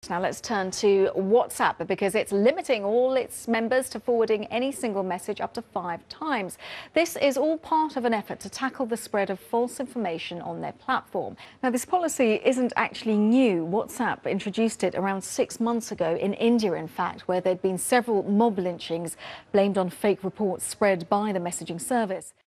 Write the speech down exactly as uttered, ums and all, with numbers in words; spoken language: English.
Now let's turn to WhatsApp because it's limiting all its members to forwarding any single message up to five times. This is all part of an effort to tackle the spread of false information on their platform. Now, this policy isn't actually new. WhatsApp introduced it around six months ago in India, in fact, where there'd been several mob lynchings blamed on fake reports spread by the messaging service.